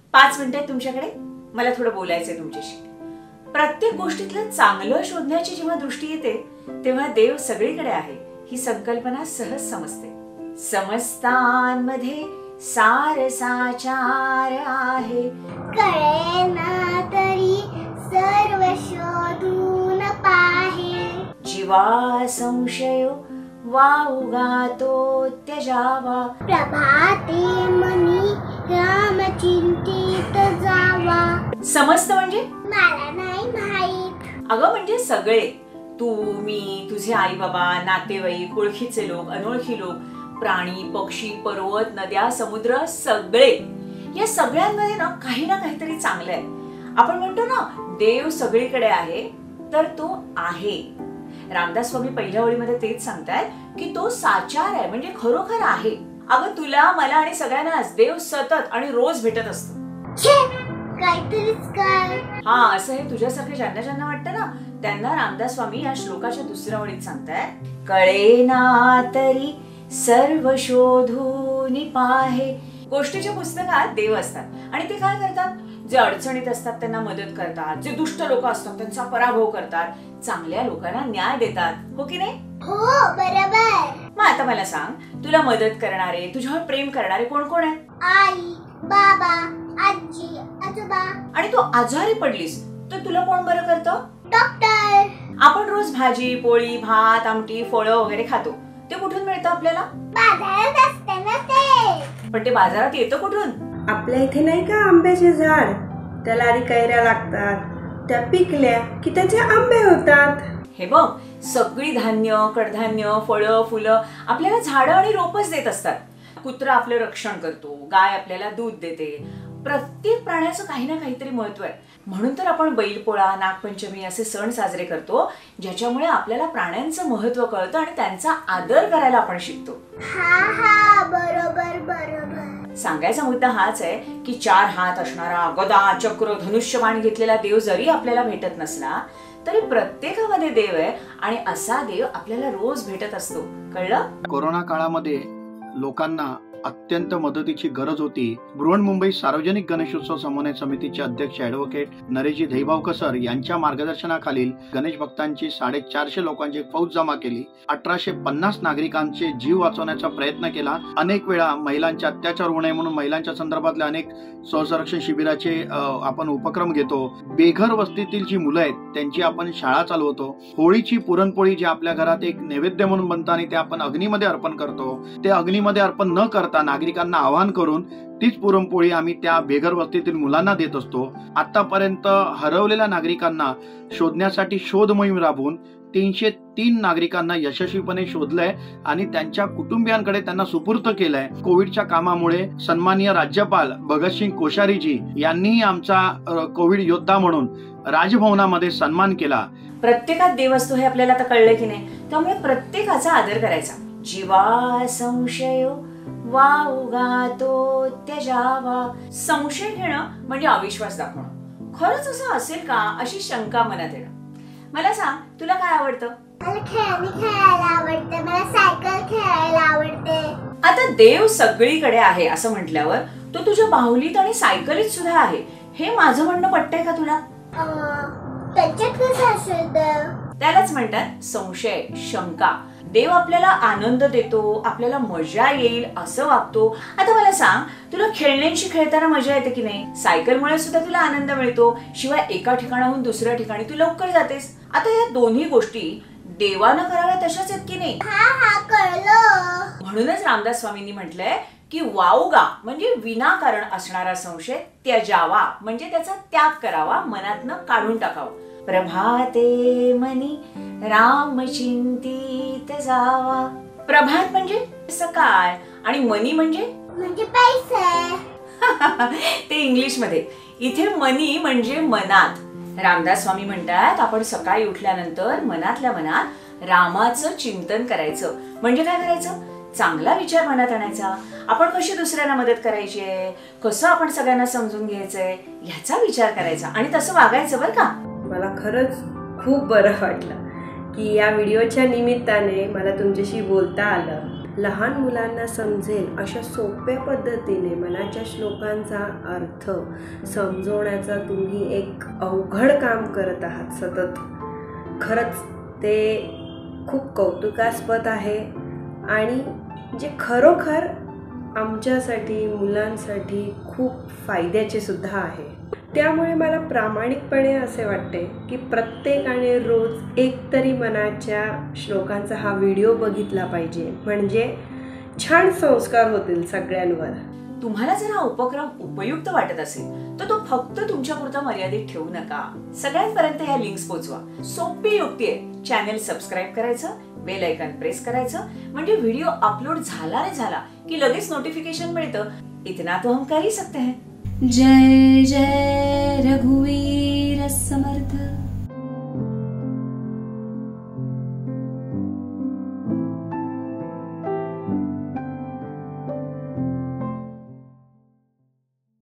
5 मिनिटं तुमच्याकडे? मला थोडं बोलायचंय तुमच्याशी. प्रत्येक गोष्टीतलं चांगलं शोधण्याची जेव्हा दृष्टी येते तेव्हा देव सगळीकडे आहे ही संकल्पना सहज समजते. समस्तांमध्ये सार साचार आहे, कळेना तरी सर्व शोधून पाहे. जीवा संशय वाउगा तो त्यजावा, प्रभाते मनी राम चिंतित जावा. समस्त म्हणजे मला नाही माहित. अगं म्हणजे सगळे, तू, मी, तुझे आई बाबा, नातेवाईक, ओळखीचे लोक, अनोळखी लोक, प्राणी, पक्षी, पर्वत, नद्या, समुद्र, सगळे. या सगळ्यांमध्ये ना काहीतरी चांगलं आहे. आपण म्हणतो ना देव सगळीकडे आहे, तर तो आहे. रामदास स्वामी पहिल्या ओळीमध्ये तेच सांगतायत की तो साचार आहे, म्हणजे खरोखर आहे. अगं तुला, मला आणि सगळ्यांनाच देव सतत आणि रोज भेटत असतो. काहीतरीच काय. हा, असं हे तुझ्यासारखे ज्यांना वाटतं ना त्यांना रामदास स्वामी या श्लोकाच्या दुसऱ्या ओळीत सांगतायत, कळेना तरी सर्व शोधून पाहे. गोष्टीच्या पुस्तकात देव असतात आणि ते काय करतात? जे अडचणीत असतात त्यांना मदत करतात, जे दुष्ट लोक असतात त्यांचा पराभव करतात, चांगल्या लोकांना न्याय देतात. हो की नाही? हो, बरोबर. मग आता मला सांग, तुला मदत करणारे, तुझ्यावर प्रेम करणारे कोण कोण आहेत? आई, बाबा, आजी, आजोबा. आणि तू आजारी पडलीस तर तुला कोण बरं करतं? डॉक्टर. आपण रोज भाजी, पोळी, भात, आमटी, फळं वगैरे खातो. ते कुठून मिळतं आपल्याला? बाजारात असते ना ते. पण ते बाजारात येतं कुठून? आपल्या इथे नाही का आंब्याचे झाड, त्याला आधी कैऱ्या लागतात, त्या पिकल्या की त्याचे आंबे होतात. हे बघ, सगळी धान्य, कडधान्य, फळं, फुलं आपल्याला झाडं आणि रोपच देत असतात. कुत्रा आपलं रक्षण करतो, गाय आपल्याला दूध देते. प्रत्येक प्राण्याचं काही ना काहीतरी महत्व आहे. म्हणून तर आपण बैलपोळा, नागपंचमी असे सण साजरे करतो, ज्याच्यामुळे आपल्याला प्राण्यांचं महत्व कळतं आणि त्यांचा आदर करायला आपण शिकतो. हा, बरोबर बरोबर. सांगायचा मुद्दा हाच आहे की 4 हात असणारा, गदा, चक्र, धनुष्यबाण घेतलेला देव जरी आपल्याला भेटत नसला तरी प्रत्येकामध्ये देव आहे आणि असा देव आपल्याला रोज भेटत असतो. कळलं? कोरोना काळामध्ये लोकांना अत्यंत मदतीची गरज होती. बृहन्मुंबई सार्वजनिक गणेशोत्सव समन्वय समितीचे अध्यक्ष ॲडव्होकेट नरेशजी धैभावकर सर यांच्या मार्गदर्शनाखालील गणेश भक्तांची 450 लोकांची फौज जमा केली. 1850 नागरिकांचे जीव वाचवण्याचा प्रयत्न केला. अनेक वेळा महिलांचे अत्याचार होऊ नये म्हणून महिलांच्या संदर्भातले अनेक स्वसंरक्षण शिबिराचे आपण उपक्रम घेतो. बेघर वस्तीतील जी मुलं आहेत त्यांची आपण शाळा चालवतो. होळीची पुरणपोळी जी आपल्या घरात एक नैवेद्य म्हणून बनतं आणि ते आपण अग्नीमध्ये अर्पण करतो, ते अग्नीमध्ये अर्पण न करता नागरिकांना आवाहन करून तीच पुरणपोळी आम्ही त्या बेघर वस्तीतील मुलांना देत असतो. आतापर्यंत हरवलेल्या नागरिकांना शोधण्यासाठी शोध मोहीम राबवून 303 नागरिकांना यशस्वीपणे शोधलंय आणि त्यांच्या कुटुंबियांकडे त्यांना सुपूर्द केलंय. कोविडच्या कामामुळे सन्माननीय राज्यपाल भगतसिंग कोश्यारीजी यांनीही आमचा कोविड योद्धा म्हणून राजभवनामध्ये सन्मान केला. प्रत्येकात देव असतो हे आपल्याला आता कळलं की नाही? त्यामुळे प्रत्येकाचा आदर करायचा. जीवा संशय वाउगा तो त्यजावा. संशय घेणं म्हणजे अविश्वास दाखवणं. खरंच असं असेल का अशी शंका मनात येणं. मला सांग, तुला काय आवडतं? मला खेळायला आवडते, मला सायकल खेळायला आवडते. आता देव सगळीकडे आहे असं म्हटल्यावर तो तुझ्या बाहुलीत आणि सायकलीत सुद्धा आहे हे माझं म्हणणं पटतंय का तुला? त्याच्यात कसं असेल? त्यालाच म्हणतात संशय, शंका. देव आपल्याला आनंद देतो, आपल्याला मजा येईल असं वागतो. आता मला सांग, तुला खेळण्यांशी खेळताना मजा येते की नाही? सायकलमुळे सुद्धा तुला आनंद मिळतो. शिवाय एका ठिकाणाहून दुसऱ्या ठिकाणी तू लवकर जातेस. आता या दोन्ही गोष्टी देवानं कराव्या तशाच आहेत की नाही? हा, कळलं. म्हणूनच रामदास स्वामींनी म्हटलंय की वाउगा म्हणजे विनाकारण असणारा संशय त्यजावा म्हणजे त्याचा त्याग करावा, मनातनं काढून टाकावा. प्रभाते मनी राम चिंतित जावा. प्रभात म्हणजे सकाळ आणि मनी म्हणजे पैसे. ते इंग्लिश मध्ये. इथे मनी म्हणजे मनात. रामदास स्वामी म्हणतात आपण सकाळी उठल्यानंतर मनातल्या मनात रामाचं चिंतन करायचं. म्हणजे काय करायचं? चांगला विचार मनात आणायचा. आपण कशी दुसऱ्यांना मदत करायची आहे, कसं आपण सगळ्यांना समजून घ्यायचंय ह्याचा विचार करायचा आणि तसं वागायचं. बरं का? मला खरंच खूप बरं वाटलं की या व्हिडिओच्या निमित्ताने मला तुमच्याशी बोलता आलं. लहान मुलांना समजेल अशा सोप्या पद्धतीने मनाच्या श्लोकांचा अर्थ समजवण्याचा तुम्ही एक अवघड काम करत आहात सतत. खरंच ते खूप कौतुकास्पद आहे आणि जे खरोखर आमच्यासाठी मुलांसाठी खूप फायद्याचे सुद्धा आहे. त्यामुळे मला प्रामाणिकपणे असे वाटते की प्रत्येकाने रोज एक तरी मनाच्या श्लोकांचा हा व्हिडिओ बघितला पाहिजे, म्हणजे छान संस्कार होतील सगळ्यांवर. तुम्हाला जर हा उपक्रम उपयुक्त वाटत असेल तर तो फक्त तुमच्यापुरता मर्यादित ठेवू नका. सगळ्यांपर्यंत ह्या लिंक्स पोहोचवा. सोपी युक्ती आहे. चॅनल सबस्क्राईब करायचं, बेल आयकॉन प्रेस करायचं, म्हणजे व्हिडिओ अपलोड झाला नाही झाला की लगेच नोटिफिकेशन मिळतं. इतना तो हम कर ही सकते हैं. जय जय रघुवीर समर्थ.